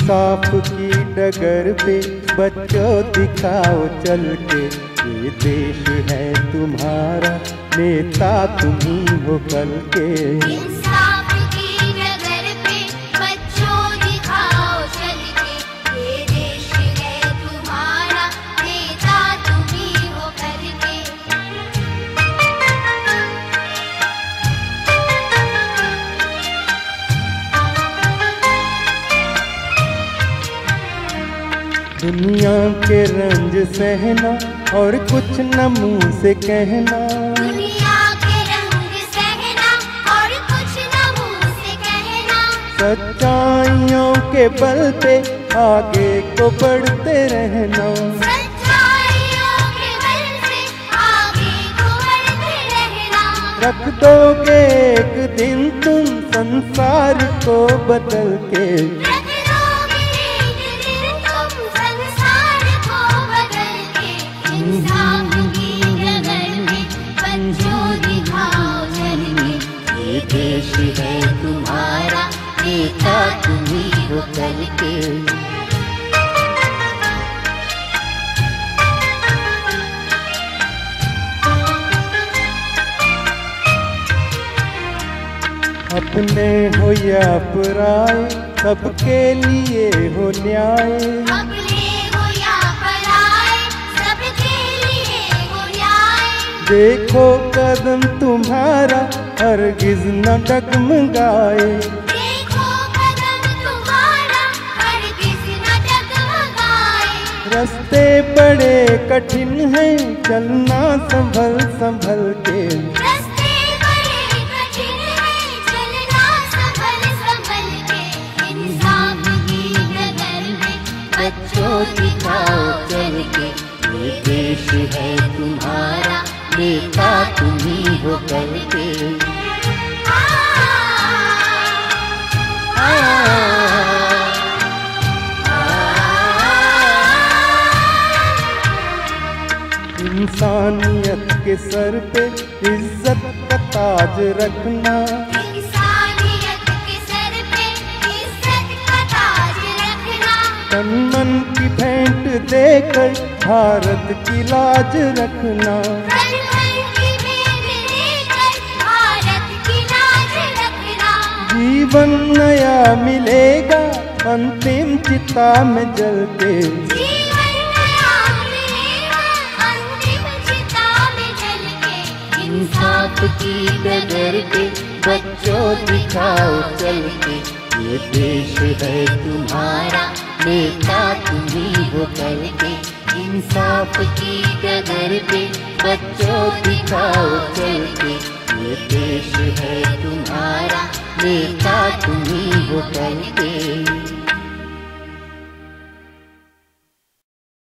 इंसाफ की डगर पे बच्चों दिखाओ चल के, ये देश है तुम्हारा, नेता तुम्ही हो कल के। इंसाफ की डगर पे बच्चों दिखाओ चल के, ये देश है तुम्हारा, नेता तुम्ही हो कल के। दुनिया के रंज सहना और कुछ न मुंह से कहना, दुनिया के रंग सहना और कुछ न मुंह से कहना, सच्चाइयों के बल पे आगे को बढ़ते रहना। सच्चाइयों के बल से आगे को बढ़ते रहना। रख दोगे एक दिन तुम संसार को बदल के, रख दोगे एक दिन तुम संसार को बदल के। इंसाफ की डगर में बच्चों दिखाओ चल के, ये देश है तुम्हारा, नेता तुम्ही हो कल के। अपने हो या पराए सबके लिए हो न्याय। अपने हो या पराए सबके लिए हो न्याय। देखो कदम तुम्हारा हरगिज न डगमगाए, देखो कदम तुम्हारा हरगिज न डगमगाए। रास्ते बड़े कठिन हैं चलना संभल संभल के, रास्ते बड़े कठिन हैं चलना संभल संभल के। इंसाफ की डगर में बच्चों दिखाओ चल के, ये देश है तुम्हारा, नेता तुम्ही हो कल के। इंसानियत के सर पे इज्जत का ताज रखना, इंसानियत के सर पे इज्जत का ताज रखना। तन मन की भेंट देकर भारत की लाज रखना। तन मन की भेंट देकर भारत की लाज रखना। जीवन नया मिलेगा अंतिम चिता में जल के, जीवन नया मिलेगा अंतिम चिता में जल के। इंसाफ की डगर पे बच्चों दिखाओ चल के, ये देश है तुम्हारा, नेता तुम्ही हो कल के। इंसाफ की डगर पे बच्चों दिखाओ चल के, ये देश है तुम्हारा, नेता तुम्ही हो कल के।